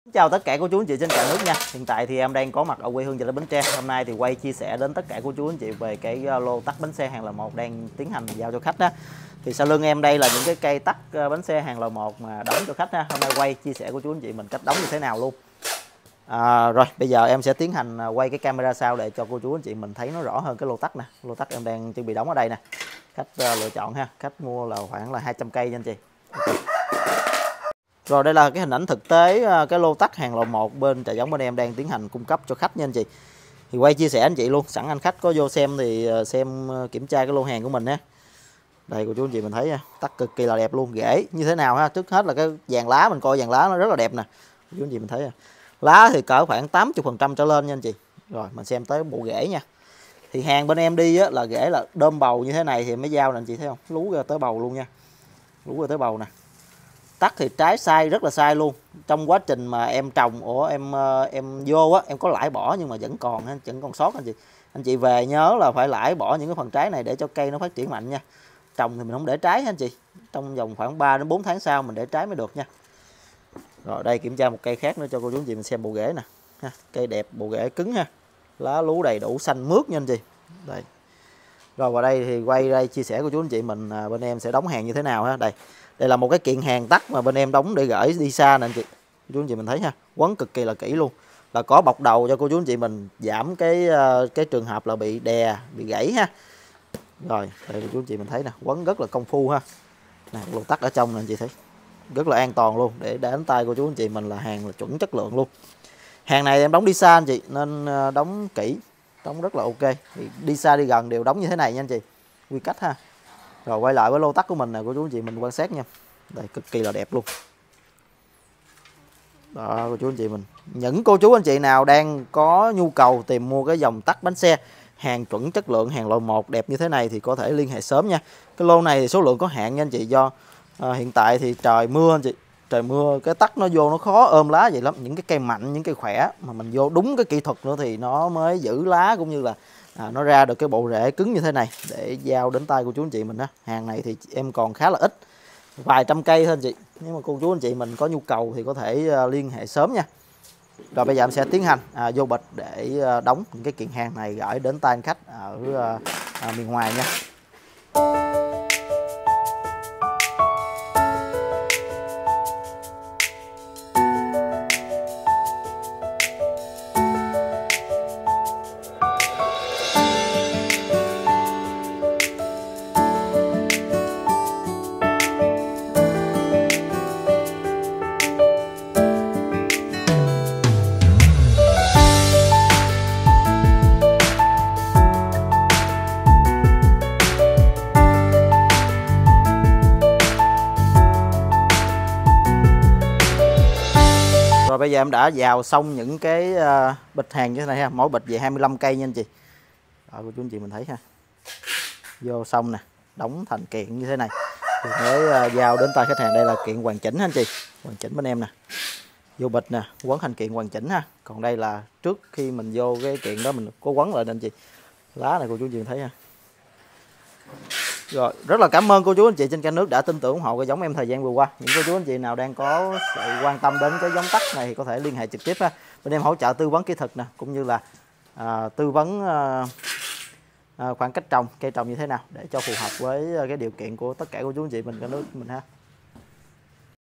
Chào tất cả cô chú anh chị trên cả nước nha. Hiện tại thì em đang có mặt ở quê hương Bến Tre. Hôm nay thì quay chia sẻ đến tất cả cô chú anh chị về cái lô tắc bánh xe hàng L1 đang tiến hành giao cho khách đó. Thì sau lưng em đây là những cái cây tắc bánh xe hàng L1 mà đóng cho khách ha. Hôm nay quay chia sẻ cô chú anh chị mình cách đóng như thế nào luôn. Rồi bây giờ em sẽ tiến hành quay cái camera sau để cho cô chú anh chị mình thấy nó rõ hơn cái lô tắc nè. Lô tắc em đang chuẩn bị đóng ở đây nè. Khách lựa chọn ha. Khách mua là khoảng là 200 cây nha anh chị. Okay. Rồi đây là cái hình ảnh thực tế cái lô tắc hàng L1 bên Trà Giống bên em đang tiến hành cung cấp cho khách nha anh chị. Thì quay chia sẻ anh chị luôn, sẵn anh khách có vô xem thì xem kiểm tra cái lô hàng của mình ha. Đây cô chú anh chị mình thấy nha, tắc cực kỳ là đẹp luôn, rễ như thế nào ha. Trước hết là cái dàn lá, mình coi dàn lá nó rất là đẹp nè. Cô chú anh chị mình thấy lá thì cỡ khoảng 80% trở lên nha anh chị. Rồi mình xem tới bộ rễ nha. Thì hàng bên em đi là rễ là đơm bầu như thế này thì mới giao nè anh chị thấy không? Lú ra tới bầu luôn nha. Lú ra tới bầu nè. Tắc thì trái sai rất là sai luôn. Trong quá trình mà em trồng em vô á, em có lãi bỏ nhưng mà vẫn còn sót anh chị. Anh chị về nhớ là phải lãi bỏ những cái phần trái này để cho cây nó phát triển mạnh nha. Trồng thì mình không để trái anh chị. Trong vòng khoảng 3 đến 4 tháng sau mình để trái mới được nha. Rồi đây kiểm tra một cây khác nữa cho cô chú anh chị mình xem bộ rễ nè. Ha, cây đẹp, bộ rễ cứng ha. Lá lú đầy đủ xanh mướt nha anh chị. Đây. Rồi vào đây thì quay đây chia sẻ cô chú anh chị mình bên em sẽ đóng hàng như thế nào ha. Đây là một cái kiện hàng tắc mà bên em đóng để gửi đi xa nè anh chị. Cô chú anh chị mình thấy ha, quấn cực kỳ là kỹ luôn. Là có bọc đầu cho cô chú anh chị mình giảm cái trường hợp là bị đè, bị gãy ha. Rồi, đây cô chú anh chị mình thấy nè, quấn rất là công phu ha. Nè, lô tắc ở trong nè anh chị thấy. Rất là an toàn luôn, để đến tay cô chú anh chị mình là hàng là chuẩn chất lượng luôn. Hàng này em đóng đi xa anh chị nên đóng kỹ, đóng rất là ok. Thì đi xa đi gần đều đóng như thế này nha anh chị. Quy cách ha. Rồi quay lại với lô tắc của mình nè cô chú anh chị mình quan sát nha. Đây cực kỳ là đẹp luôn. Đó cô chú anh chị mình. Những cô chú anh chị nào đang có nhu cầu tìm mua cái dòng tắc bánh xe hàng chuẩn chất lượng, hàng L1 đẹp như thế này thì có thể liên hệ sớm nha. Cái lô này thì số lượng có hạn nha anh chị, do hiện tại thì trời mưa anh chị. Trời mưa cái tắc nó vô nó khó ôm lá vậy lắm. Những cái cây mạnh, những cây khỏe mà mình vô đúng cái kỹ thuật nữa thì nó mới giữ lá cũng như là nó ra được cái bộ rễ cứng như thế này để giao đến tay cô chú anh chị mình á. Hàng này thì em còn khá là ít, vài trăm cây thôi anh chị. Nếu mà cô chú anh chị mình có nhu cầu thì có thể liên hệ sớm nha. Rồi bây giờ em sẽ tiến hành vô bịch để đóng những cái kiện hàng này gửi đến tay anh khách ở miền ngoài nha. Rồi bây giờ em đã vào xong những cái bịch hàng như thế này ha, mỗi bịch về 25 cây nha anh chị. Rồi cô chú anh chị mình thấy ha. Vô xong nè, đóng thành kiện như thế này thì mới giao đến tay khách hàng. Đây là kiện hoàn chỉnh ha anh chị, hoàn chỉnh bên em nè. Vô bịch nè, quấn thành kiện hoàn chỉnh ha. Còn đây là trước khi mình vô cái kiện đó mình có quấn lại nè anh chị. Lá này cô chú anh chị mình thấy ha. Rồi, rất là cảm ơn cô chú anh chị trên cả nước đã tin tưởng ủng hộ cái giống em thời gian vừa qua. Những cô chú anh chị nào đang có sự quan tâm đến cái giống tắc này thì có thể liên hệ trực tiếp ha. Bên em hỗ trợ tư vấn kỹ thuật nè, cũng như là tư vấn khoảng cách trồng, cây trồng như thế nào để cho phù hợp với cái điều kiện của tất cả cô chú anh chị mình cả nước mình ha.